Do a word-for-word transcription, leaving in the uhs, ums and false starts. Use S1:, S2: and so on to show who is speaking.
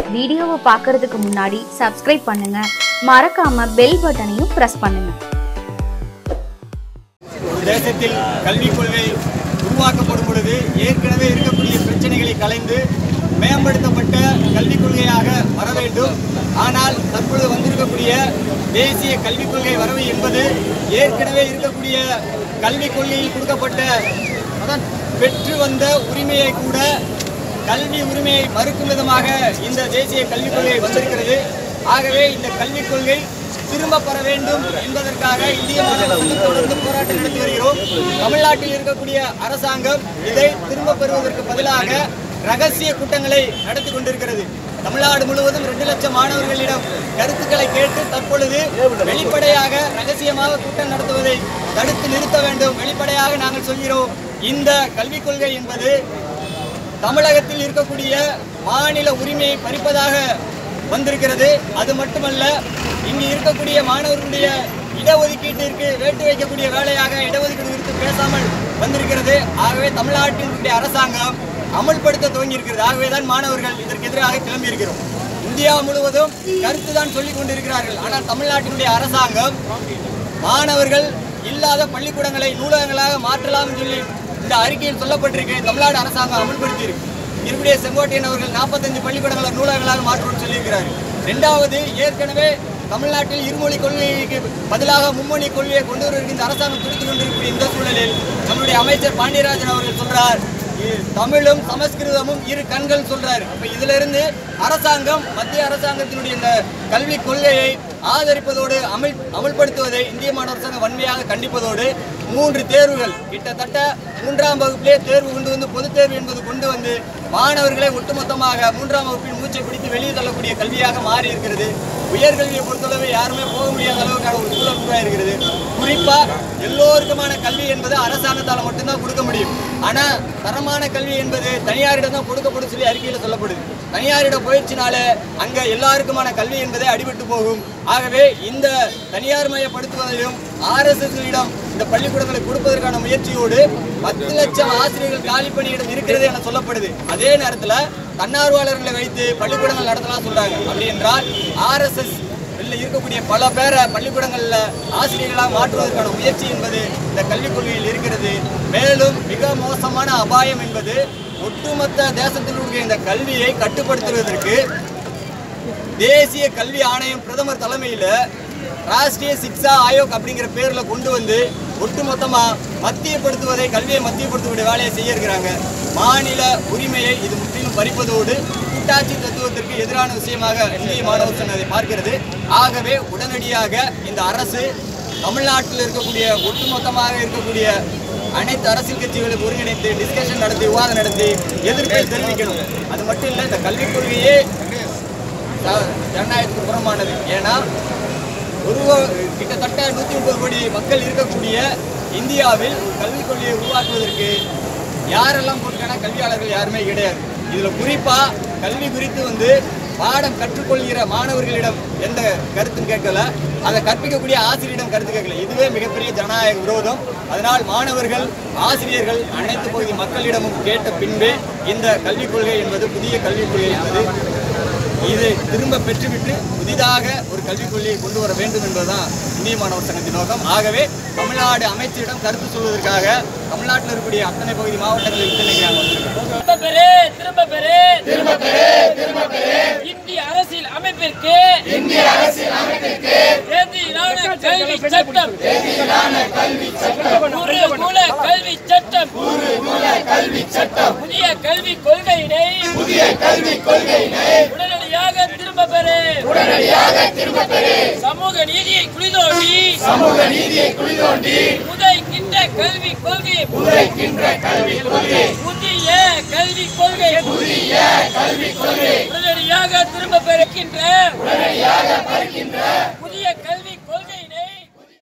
S1: வீடியோவை பார்க்கறதுக்கு முன்னாடி சப்ஸ்கிரைப் பண்ணுங்க, மறக்காம பெல் பட்டனையும் பிரஸ் பண்ணுங்க.
S2: தேசத்தில் கல்விக் கொள்கை உருவாக்கப்படும் பொழுது ஏற்கனவே இருக்கக்கூடிய பிரச்சனைகளை கலைந்து மேம்படுத்தப்பட்ட கல்விக் கொள்கையாக வர வேண்டும். ஆனால் தற்பொழுது வந்திருக்கக்கூடிய தேசிய கல்விக் கொள்கை வரவு என்பது ஏற்கனவே இருக்கக்கூடிய கல்விக் கொள்கையில் கொடுக்கப்பட்ட பெற்று வந்த உரிமையை கூட கல்வி உரிமையை மறுக்கும் விதமாக இந்த தேசிய கல்விக் கொள்கை வந்திருக்கிறது. ஆகவே இந்த கல்விக் கொள்கை திரும்ப பெற வேண்டும் என்பதற்காக இந்திய மாநிலத்தில் தொடர்ந்து போராட்டம் நடத்தி வருகிறோம். தமிழ்நாட்டில் இருக்கக்கூடிய அரசாங்கம் இதை திரும்ப பெறுவதற்கு பதிலாக ரகசிய கூட்டங்களை நடத்தி கொண்டிருக்கிறது. தமிழ்நாடு முழுவதும் இரண்டு லட்சம் மாணவர்களிடம் கருத்துக்களை கேட்டு தற்பொழுது வெளிப்படையாக ரகசியமாக கூட்டம் நடத்துவதை தடுத்து நிறுத்த வேண்டும். வெளிப்படையாக நாங்கள் சொல்கிறோம், இந்த கல்விக் கொள்கை என்பது தமிழகத்தில் இருக்கக்கூடிய மாநில உரிமையை பறிப்பதாக வந்திருக்கிறது. அது மட்டுமல்ல, இங்கு இருக்கக்கூடிய மாணவர்களுடைய இடஒதுக்கீட்டிற்கு வேட்டு வைக்கக்கூடிய வேலையாக இடஒதுக்கீடு குறித்து பேசாமல் வந்திருக்கிறது. ஆகவே தமிழ்நாட்டினுடைய அரசாங்கம் அமல்படுத்த துவங்கி இருக்கிறது. ஆகவேதான் மாணவர்கள் இதற்கு எதிராக கிளம்பி இருக்கிறோம். இந்தியா முழுவதும் கருத்து தான் சொல்லிக் கொண்டிருக்கிறார்கள். ஆனால் தமிழ்நாட்டினுடைய அரசாங்கம் மாணவர்கள் இல்லாத பள்ளிக்கூடங்களை நூலகங்களாக மாற்றலாம் சொல்லி இந்த அறிக்கையில் சொல்லப்பட்டிருக்கு. தமிழ்நாடு அரசாங்கம் அமல்படுத்தி இருக்கு. இருபடிய செங்கோட்டையன் அவர்கள் நாற்பத்தஞ்சு பள்ளிக்கூடங்களை நூலகங்களாக மாற்றணும்னு சொல்லியிருக்கிறார்கள். இரண்டாவது, ஏற்கனவே தமிழ்நாட்டில் இருமொழி கொள்கைக்கு பதிலாக மும்மொழி கொள்கையை கொண்டு வருவதற்கு இந்த அரசாங்கம் துடித்துக் கொண்டிருக்கிற இந்த சூழலில் நம்முடைய அமைச்சர் பாண்டியராஜன் அவர்கள் சொல்றார், தமிழும் சமஸ்கிருதமும் இரு கண்கள் சொல்றாரு. இப்ப இதுல இருந்து அரசாங்கம் மத்திய அரசாங்கத்தினுடைய இந்த கல்வி கொள்கையை ஆதரிப்பதோடு அமல் அமல்படுத்துவதை இந்திய மாணவர் சங்கம் வன்மையாக கண்டிப்பதோடு மூன்று தேர்வுகள் கிட்டத்தட்ட மூன்றாம் வகுப்பிலே தேர்வு கொண்டு வந்து பொதுத் தேர்வு என்பது கொண்டு வந்து மாணவர்களை ஒட்டுமொத்தமாக மூன்றாம் வகுப்பில் மூச்சை பிடித்து வெளியே தள்ளக்கூடிய கல்வியாக மாறி இருக்கிறது. உயர்கல்வியை பொறுத்தளவு யாருமே போக முடியாத அளவுக்கான ஒரு சூழல் உருவாயிருக்கிறது. குறிப்பா எல்லோருக்குமான கல்வி என்பது அரசாங்கத்தால் மட்டும்தான் கொடுக்க முடியும். ஆனா தரமான கல்வி என்பது தனியாரிடம் தான் கொடுக்கப்படும் சொல்லி அறிக்கையில் சொல்லப்படுது. தனியாரிடம் போயிடுச்சினால அங்க எல்லாருக்குமான கல்வி என்பதை அடிபட்டு போகும். ஆகவே இந்த தனியார் மயப்படுத்துவதையும் ஆர்எஸ்எஸ்களிடம் இந்த பள்ளிக்கூடங்களை கொடுப்பதற்கான முயற்சியோடு பத்து லட்சம் ஆசிரியர்கள் காலி பணியிடம் இருக்கிறது என சொல்லப்படுது. அதே நேரத்தில் தன்னார்வலர்களை வைத்து பள்ளிக்கூடங்கள் நடத்தலாம் சொல்றாங்க. அப்படி என்றால் ஆர்எஸ்எஸ் இருக்கக்கூடிய பல பேரை பள்ளிக்கூடங்கள்ல ஆசிரியர்களாக மாற்றுவதற்கான முயற்சி என்பது இந்த கல்விக் கொள்கையில் இருக்கிறது. மேலும் மிக மோசமான அபாயம் என்பது ஒட்டுமொத்த தேசத்தினுடைய இந்த கல்வியை கட்டுப்படுத்துவதற்கு தேசிய கல்வி ஆணையம் பிரதமர் தலைமையில் ராஷ்டிரிய சிக்ஷா ஆயோக் அப்படிங்கிற பேர்ல கொண்டு வந்து ஒட்டுமொத்தமா மத்தியப்படுத்துவதை கல்வியை மத்தியப்படுத்தக்கூடிய வேலையை செய்ய இருக்கிறாங்க. மாநில உரிமையை இது முற்றிலும் பறிப்பதோடு கூட்டாட்சி தத்துவத்திற்கு எதிரான விஷயமாக இந்திய மாணவர் சங்கம் அதை பார்க்கிறது. ஆகவே உடனடியாக இந்த அரசு தமிழ்நாட்டில் இருக்கக்கூடிய ஒட்டுமொத்தமாக இருக்கக்கூடிய அனைத்து அரசியல் கட்சிகளுக்கு ஒருங்கிணைத்து டிஸ்கஷன் நடத்தி விவாதம் நடத்தி எதிர்ப்பை தெரிவிக்கணும். அது மட்டும் இல்லை, இந்த கல்விக் கொள்கையே ஜனநாயகத்துக்கு புறமானது. ஏன்னா ஒரு கிட்டத்தட்ட நூற்றி முப்பது கோடி மக்கள் இருக்கக்கூடிய இந்தியாவில் கல்விக் கொள்கையை உருவாக்குவதற்கு யாரெல்லாம் போட்டுக்கான கல்வியாளர்கள் யாருமே கிடையாது. இதில் குறிப்பாக கல்வி குறித்து வந்து பாடம் கற்றுக்கொள்கிற மாணவர்களிடம் எந்த கருத்தும் கேட்கல, அதை கற்பிக்கக்கூடிய ஆசிரியரிடம் கருத்து கேட்கல. இதுவே மிகப்பெரிய ஜனநாயக விரோதம். அதனால் மாணவர்கள், ஆசிரியர்கள், அனைத்து பகுதி மக்களிடமும் கேட்ட பின்பே இந்த கல்விக் கொள்கை என்பது புதிய கல்விக் கொள்கை என்பது இதை திரும்ப பெற்றுவிட்டு புதிதாக ஒரு கல்விக் கொள்கையை கொண்டு வர வேண்டும் என்பதுதான் இந்திய மாணவர் சங்கத்தின் நோக்கம். ஆகவே தமிழ்நாடு அமைச்சரிடம் கருத்து சொல்வதற்காக தமிழ்நாட்டில் இருக்கக்கூடிய அத்தனை பகுதி மாவட்டங்களில்
S3: இந்திய அரசியல் அமைப்பிற்கு கல்வி சட்டம் புதிய கல்விக் கொள்கையினை உடனடியாக திரும்ப பெறு. சமூக நீதியை குளிதோண்டி புதைக்கின்ற கல்விக் கொள்கை புதிய கல்விக் கொள்கை உடனடியாக திரும்ப பெறுகின்ற புதிய கல்வி